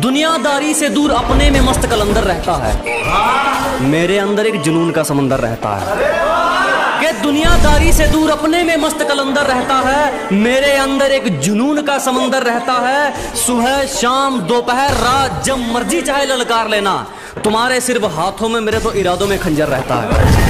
दुनियादारी से दूर अपने में मस्त कलंदर रहता है, मेरे अंदर एक जुनून का समंदर रहता है। कि दुनियादारी से दूर अपने में मस्त कलंदर रहता है, मेरे अंदर एक जुनून का समंदर रहता है। सुबह शाम दोपहर रात जब मर्जी चाहे ललकार लेना, तुम्हारे सिर्फ हाथों में मेरे तो इरादों में खंजर रहता है।